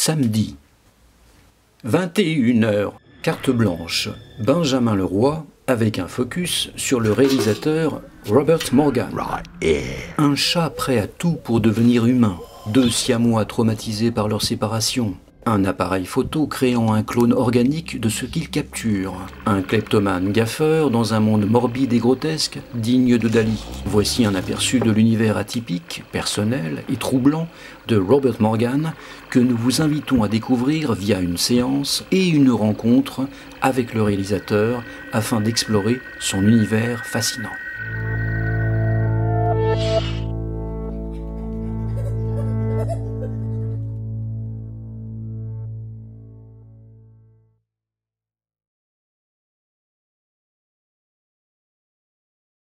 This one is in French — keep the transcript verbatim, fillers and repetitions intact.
Samedi. vingt et une heures, carte blanche. Benjamin Leroy avec un focus sur le réalisateur Robert Morgan. Right, yeah. Un chat prêt à tout pour devenir humain. Deux siamois traumatisés par leur séparation. Un appareil photo créant un clone organique de ce qu'il capture. Un kleptomane gaffeur dans un monde morbide et grotesque, digne de Dali. Voici un aperçu de l'univers atypique, personnel et troublant de Robert Morgan que nous vous invitons à découvrir via une séance et une rencontre avec le réalisateur afin d'explorer son univers fascinant.